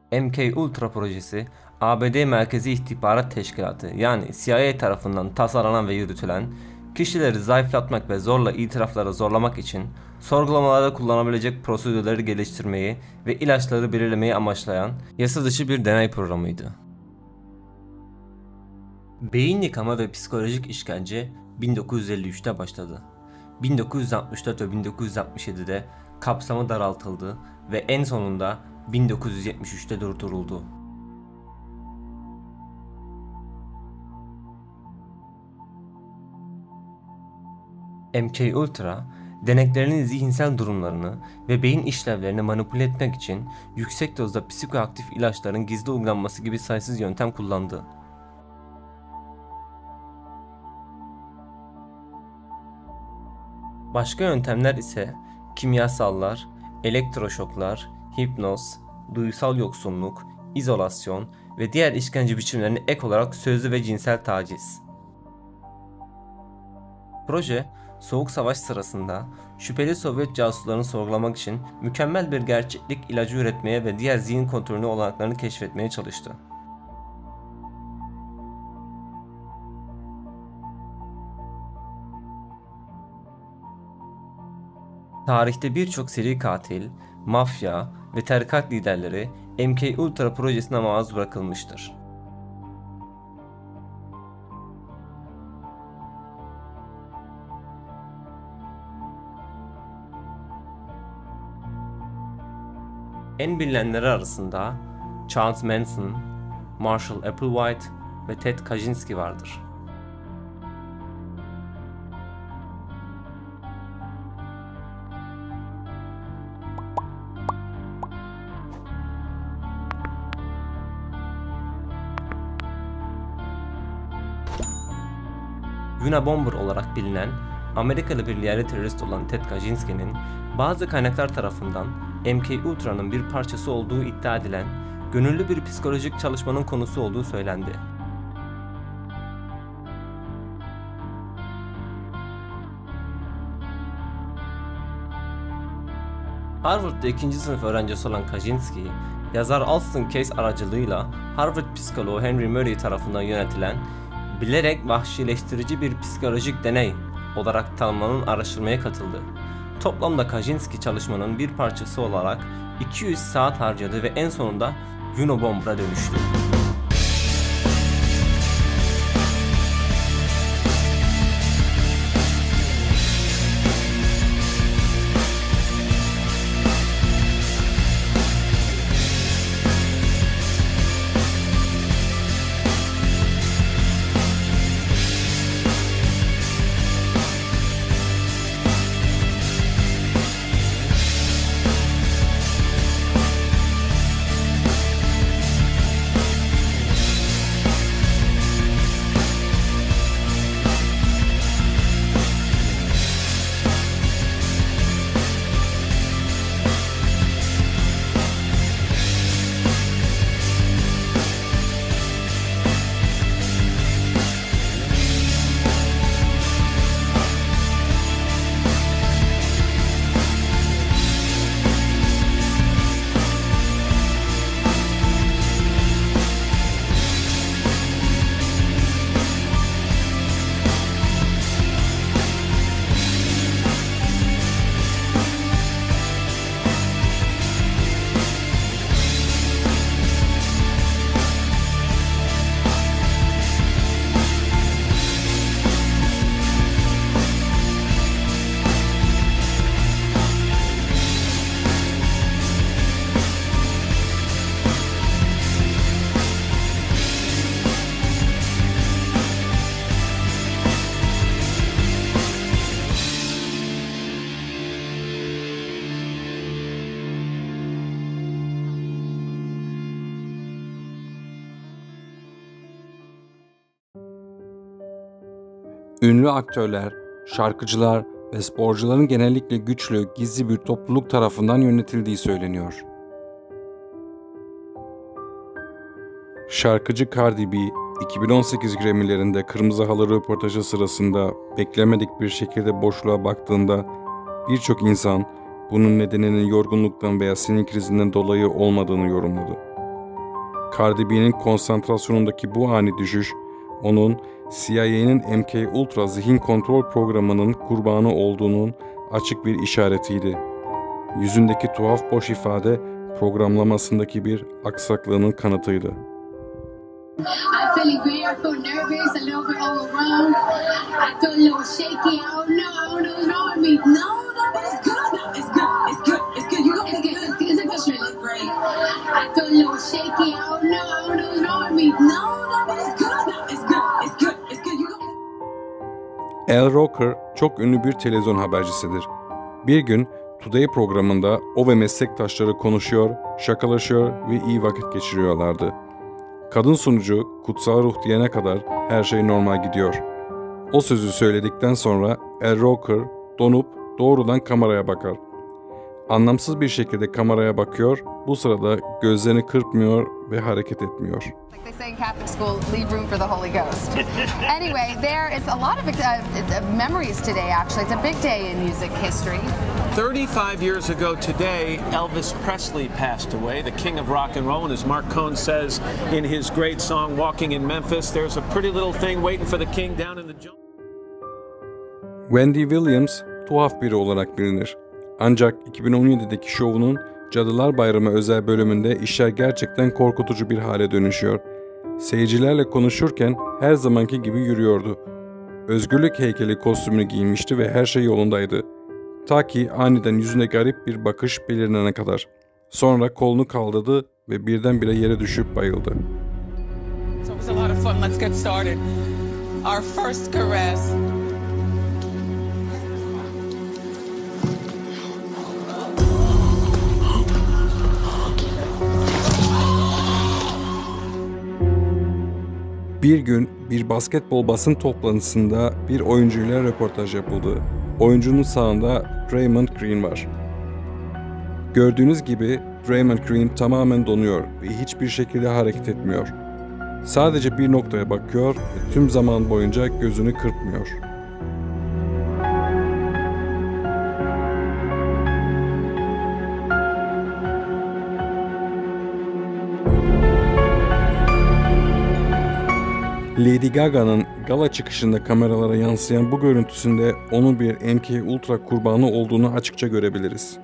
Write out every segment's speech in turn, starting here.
MK Ultra projesi, ABD Merkezi İstihbarat Teşkilatı yani CIA tarafından tasarlanan ve yürütülen, kişileri zayıflatmak ve zorla itiraflara zorlamak için sorgulamalarda kullanabilecek prosedürleri geliştirmeyi ve ilaçları belirlemeyi amaçlayan yasa dışı bir deney programıydı. Beyin yıkama ve psikolojik işkence 1953'te başladı. 1964 ve 1967'de kapsamı daraltıldı ve en sonunda 1973'te durduruldu. MK Ultra, deneklerinin zihinsel durumlarını ve beyin işlevlerini manipüle etmek için yüksek dozda psikoaktif ilaçların gizli uygulanması gibi sayısız yöntem kullandı. Başka yöntemler ise kimyasallar, elektroşoklar, hipnoz, duysal yoksunluk, izolasyon ve diğer işkence biçimlerine ek olarak sözlü ve cinsel taciz. Proje, Soğuk Savaş sırasında şüpheli Sovyet casuslarını sorgulamak için mükemmel bir gerçeklik ilacı üretmeye ve diğer zihin kontrolü olanaklarını keşfetmeye çalıştı. Tarihte birçok seri katil, mafya ve tarikat liderleri MK Ultra projesine maruz bırakılmıştır. En bilinenleri arasında Charles Manson, Marshall Applewhite ve Ted Kaczynski vardır. Unabomber olarak bilinen Amerikalı bir yerli terörist olan Ted Kaczynski'nin bazı kaynaklar tarafından MK Ultra'nın bir parçası olduğu iddia edilen gönüllü bir psikolojik çalışmanın konusu olduğu söylendi. Harvard'da 2. sınıf öğrencisi olan Kaczynski, yazar Alston Case aracılığıyla Harvard psikoloğu Henry Murray tarafından yönetilen bilerek vahşileştirici bir psikolojik deney olarak tanımlanan araştırmaya katıldı. Toplamda Kaczynski çalışmanın bir parçası olarak 200 saat harcadı ve en sonunda Unabomber'a dönüştü. Ünlü aktörler, şarkıcılar ve sporcuların genellikle güçlü, gizli bir topluluk tarafından yönetildiği söyleniyor. Şarkıcı Cardi B, 2018 Grammy'lerinde kırmızı halı röportajı sırasında beklemedik bir şekilde boşluğa baktığında birçok insan bunun nedeninin yorgunluktan veya sinir krizinden dolayı olmadığını yorumladı. Cardi B'nin konsantrasyonundaki bu ani düşüş, onun CIA'nin MK Ultra zihin kontrol programının kurbanı olduğunun açık bir işaretiydi. Yüzündeki tuhaf boş ifade programlamasındaki bir aksaklığının kanıtıydı. I'm feeling barefoot, nervous, a little bit overwhelmed. I feel a little shaky. I don't know what's wrong with me. No, it's good. It's good. It's good. It's good. You go. It's good. It's good. It's really great. I feel a little shaky. I don't know what's wrong with me. No, it's good. It's good. It's good. It's good. You go. Al Roker çok ünlü bir televizyon habercisidir. Bir gün Today programında o ve meslektaşları konuşuyor, şakalaşıyor ve iyi vakit geçiriyorlardı. Kadın sunucu kutsal ruh diyene kadar her şey normal gidiyor. O sözü söyledikten sonra Al Roker donup doğrudan kameraya bakar. Anlamsız bir şekilde kameraya bakıyor, bu sırada gözlerini kırpmıyor ve hareket etmiyor. They say in Catholic school, leave room for the Holy Ghost. Anyway, there is a lot of memories today, actually. It's a big day in music history. 35 years ago today, Elvis Presley passed away, the king of rock and roll. And as Mark Cohn says in his great song, Walking in Memphis, there's a pretty little thing waiting for the king down in the jungle. Wendy Williams tuhaf biri olarak bilinir. Ancak 2017'deki şovunun Cadılar Bayramı özel bölümünde işler gerçekten korkutucu bir hale dönüşüyor. Seyircilerle konuşurken her zamanki gibi yürüyordu. Özgürlük heykeli kostümünü giymişti ve her şey yolundaydı. Ta ki aniden yüzüne garip bir bakış belirlenene kadar. Sonra kolunu kaldırdı ve birdenbire yere düşüp bayıldı. So it was a lot of fun. Let's get started. Our first caress. Bir gün bir basketbol basın toplantısında bir oyuncuyla röportaj yapıldı. Oyuncunun sağında Draymond Green var. Gördüğünüz gibi Draymond Green tamamen donuyor ve hiçbir şekilde hareket etmiyor. Sadece bir noktaya bakıyor ve tüm zaman boyunca gözünü kırpmıyor. Lady Gaga'nın gala çıkışında kameralara yansıyan bu görüntüsünde onun bir MK Ultra kurbanı olduğunu açıkça görebiliriz.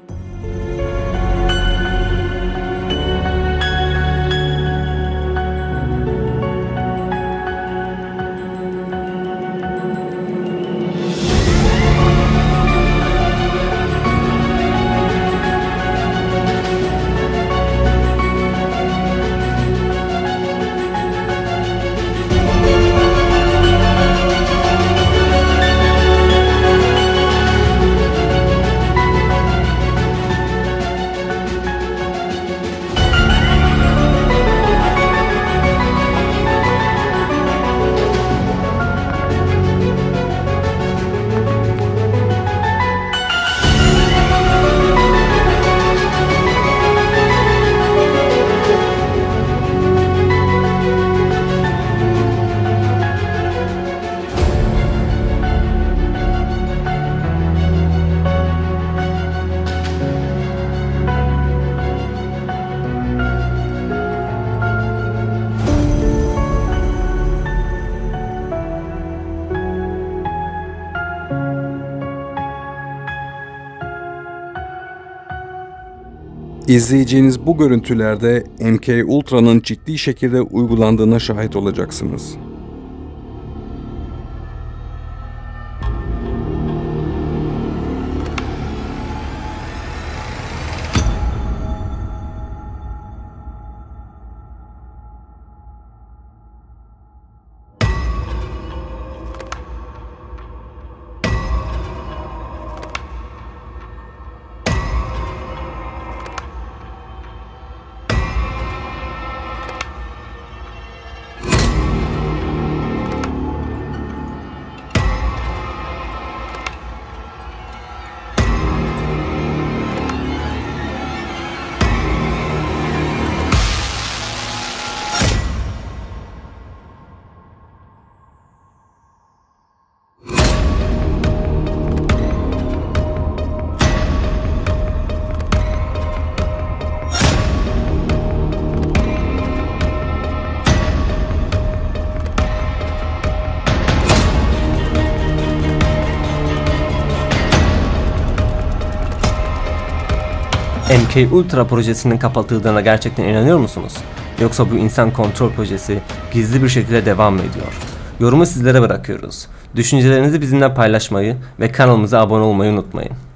İzleyeceğiniz bu görüntülerde MK Ultra'nın ciddi şekilde uygulandığına şahit olacaksınız. MK Ultra projesinin kapatıldığına gerçekten inanıyor musunuz? Yoksa bu insan kontrol projesi gizli bir şekilde devam mı ediyor? Yorumu sizlere bırakıyoruz. Düşüncelerinizi bizimle paylaşmayı ve kanalımıza abone olmayı unutmayın.